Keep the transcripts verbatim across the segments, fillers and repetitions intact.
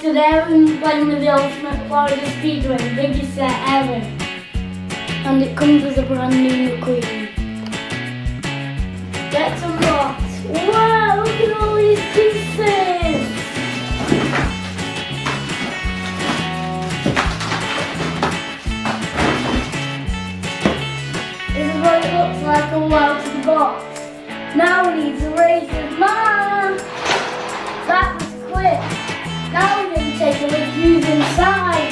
today I'm playing with the ultimate Florida Speedway, the biggest set ever. And it comes as a brand new McQueen. Let's unbox. Wow, look at all these pieces! This is what it looks like all out of the box. Now we need to race it. Mom! That was quick. Now we're going to take a look who's inside.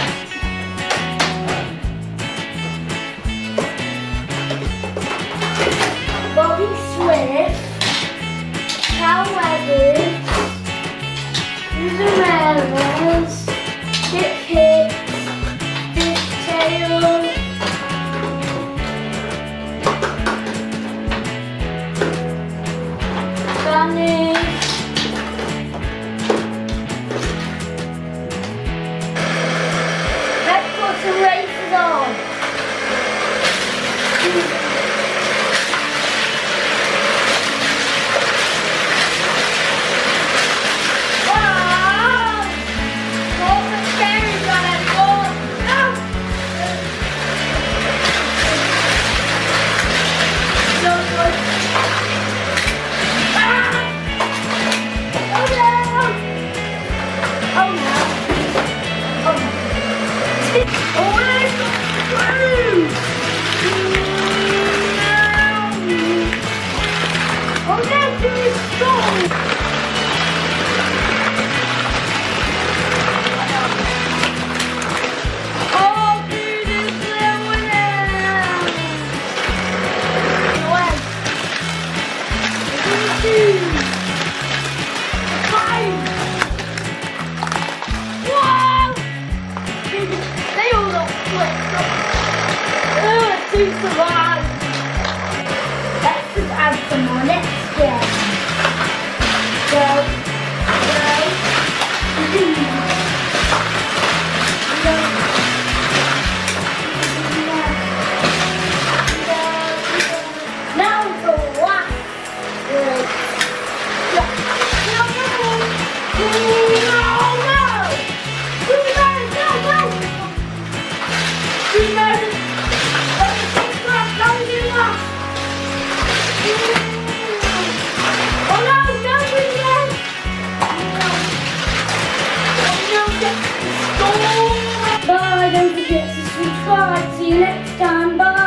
Bobby Swift, Cal Weathers, Susan Evans, Chip Hicks, Dick Taylor, Danny, let's put some races on. To survive. Let's just add some more next year. Go, go, go, go. Now for the last race. No, no, no, no, no, no, no. Oh no, no, again! No, no, no, bye, don't forget to subscribe. See you next time. Bye.